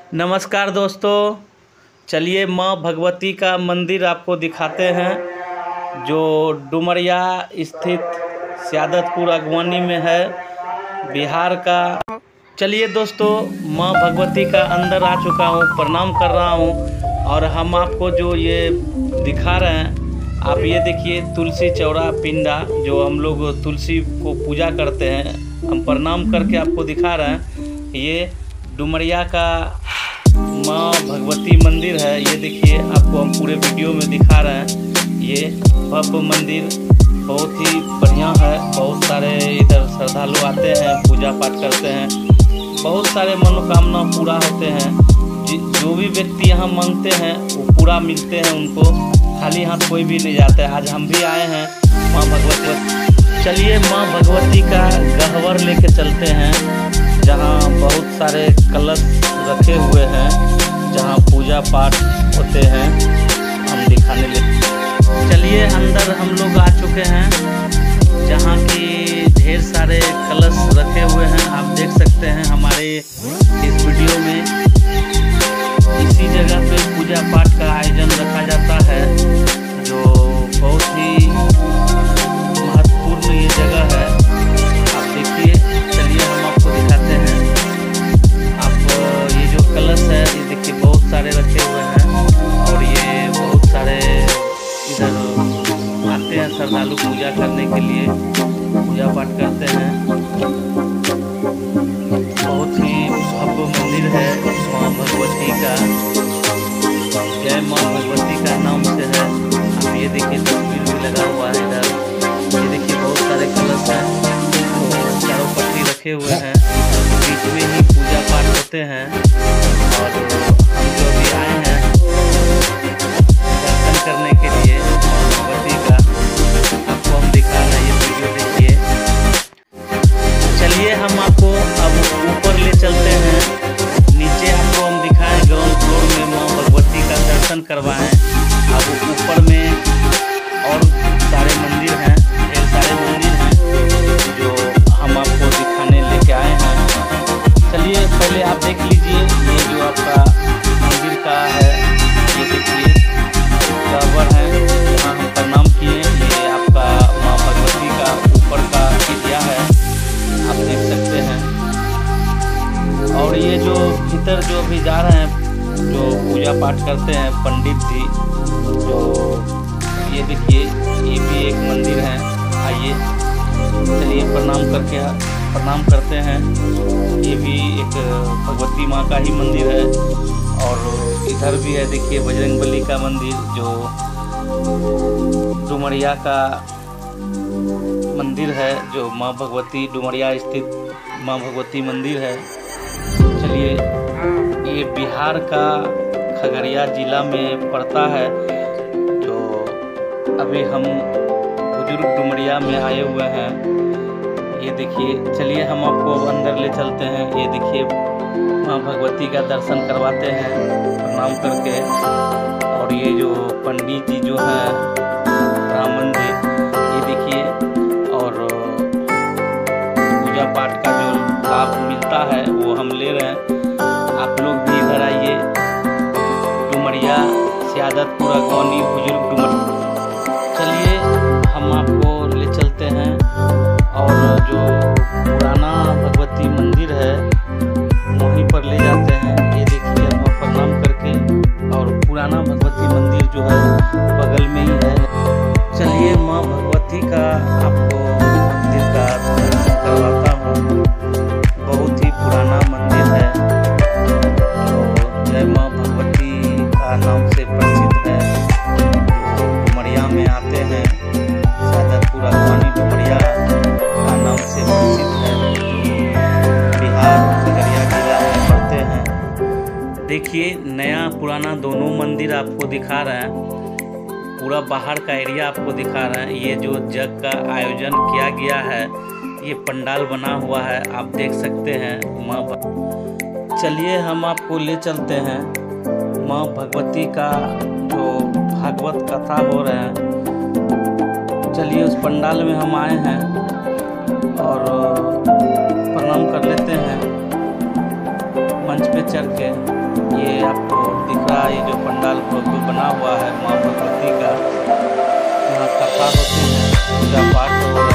नमस्कार दोस्तों, चलिए माँ भगवती का मंदिर आपको दिखाते हैं जो डुमरिया स्थित स्यादतपुर अगवानी में है, बिहार का। चलिए दोस्तों, माँ भगवती का अंदर आ चुका हूँ, प्रणाम कर रहा हूँ और हम आपको जो ये दिखा रहे हैं, आप ये देखिए तुलसी चौरा पिंडा जो हम लोग तुलसी को पूजा करते हैं, हम प्रणाम करके आपको दिखा रहे हैं। ये डुमरिया का माँ भगवती मंदिर है। ये देखिए, आपको हम पूरे वीडियो में दिखा रहे हैं। ये भव्य मंदिर बहुत ही बढ़िया है। बहुत सारे इधर श्रद्धालु आते हैं, पूजा पाठ करते हैं, बहुत सारे मनोकामना पूरा होते हैं। जो भी व्यक्ति यहाँ मांगते हैं वो पूरा मिलते हैं उनको, खाली हाथ कोई भी नहीं जाता है। आज हम भी आए हैं माँ भगवती। चलिए माँ भगवती का गह्वर लेके चलते हैं, जहाँ बहुत सारे कलश रखे हुए हैं, जहाँ पूजा पाठ होते हैं, हम दिखाने लगे। चलिए अंदर हम लोग आ चुके हैं, जहाँ की ढेर सारे कलश रखे हुए हैं। आप देख सकते हैं हमारे इस वीडियो में। इसी जगह पे पूजा पाठ का आयोजन रखा जाता है, जो बहुत ही महत्वपूर्ण ये जगह है। आप देखिए, चलिए हम आपको दिखाते हैं। ये जो कलश है, ये देखिए बहुत सारे रखे हुए हैं और ये बहुत सारे इधर आते हैं श्रद्धालु पूजा करने के लिए, पूजा पाठ करते हैं। बहुत ही भव्य मंदिर है माँ भगवती का। जय माँ भगवती का नाम से है। आप ये देखिए तस्वीर भी लगा हुआ है इधर। ये देखिए बहुत सारे कलश हैं, तो चारों पट्टी रखे हुए हैं, बीच में ही पूजा पाठ होते हैं। और हम जो भी आए हैं दर्शन करने के लिए भगवती का, आपको हम दिखा रहे हैं। ये वीडियो देखिए। चलिए हम आपको अब ऊपर ले चलते हैं। नीचे आपको हम दिखाएं, ग्राउंड फ्लोर में माँ भगवती का दर्शन करवाएं। अब ऊपर में और सारे मंदिर हैं, ढेर सारे मंदिर हैं जो हम आपको दिखाने लेके आए हैं। चलिए पहले आप देख लीजिए, ये जो आपका मंदिर का है, ये देखिए गह्वर है, जहाँ हम प्रणाम किए। ये आपका माँ भगवती का ऊपर का एरिया है, आप देख सकते हैं। और ये जो भीतर जो भी जा रहे हैं, जो पूजा पाठ करते हैं पंडित जी, जो ये देखिए ये भी एक मंदिर है। आइए चलिए प्रणाम करते हैं। ये भी एक भगवती माँ का ही मंदिर है। और इधर भी है, देखिए बजरंगबली का मंदिर, जो डुमरिया का मंदिर है, जो माँ भगवती डुमरिया स्थित माँ भगवती मंदिर है। चलिए, ये बिहार का खगड़िया जिला में पड़ता है। जो अभी हम बुजुर्ग डुमरिया में आए हुए हैं। ये देखिए, चलिए हम आपको अंदर ले चलते हैं। ये देखिए माँ भगवती का दर्शन करवाते हैं प्रणाम करके। और ये जो पंडित जी जो है, ब्राह्मण जी, ये देखिए, और पूजा पाठ का जो लाभ मिलता है वो हम ले रहे हैं। आप लोग भी इधर आइए, डुमरिया स्यादतपुर अगवानी बुजुर्ग डुमरिया। चलिए हम आपको ले चलते हैं और जो पुराना भगवती मंदिर है वहीं पर ले जाते हैं। ये देखिए हम प्रणाम करके, और पुराना भगवती मंदिर जो है बगल में ही है। चलिए माँ भगवती का आपको मंदिर का दर्शन करवाता हूँ। बहुत ही पुराना मंदिर है, जो जय माँ भगवती का नाम से प्रसिद्ध है। डुमरिया में आते हैं, स्यादतपुर अगवानी डुमरिया का नाम से प्रसिद्ध है। बिहार खगड़िया जिला में पड़ते हैं। देखिए, नया पुराना दोनों मंदिर आपको दिखा रहे हैं। पूरा बाहर का एरिया आपको दिखा रहे हैं। ये जो जग का आयोजन किया गया है, ये पंडाल बना हुआ है, आप देख सकते हैं। चलिए हम आपको ले चलते हैं माँ भगवती का जो भागवत कथा हो रहे हैं। चलिए उस पंडाल में हम आए हैं और प्रणाम कर लेते हैं। मंच पे चढ़ के ये आपको दिख रहा है, ये जो पंडाल भव्य बना हुआ है माँ भगवती का, यहाँ कथा होते हैं, पूजा पाठ हो